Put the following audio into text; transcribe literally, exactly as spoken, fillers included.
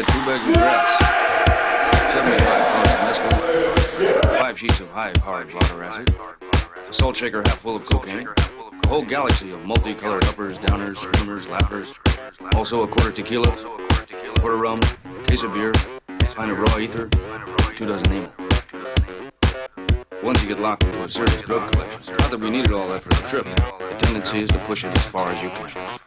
two bags of grass, seventy-five pounds of mescal, five sheets of high-powered vodka acid, a salt shaker half full of cocaine, a whole galaxy of multicolored uppers, downers, swimmers, lappers, also a quarter tequila, a quarter rum, a case of beer, a pint of raw ether, two dozen ammo. Once you get locked into a serious drug collection, not that we needed all that for the trip, the tendency is to push it as far as you can.